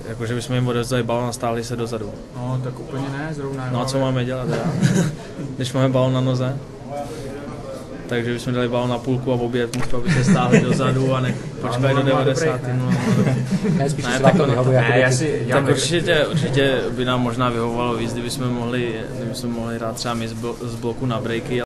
Jakože bychom jim odevzdali balón a stáhli se dozadu. No, tak úplně ne, zrovna. No a co máme dělat, když máme balón na noze? Takže bychom dali balón na půlku a obět místo, aby se stáhli dozadu a počkali do 90. Ne, spíš se vám to vyhovuje. Tak určitě by nám možná vyhovovalo víc, kdybychom mohli hrát třeba my z bloku na breaky.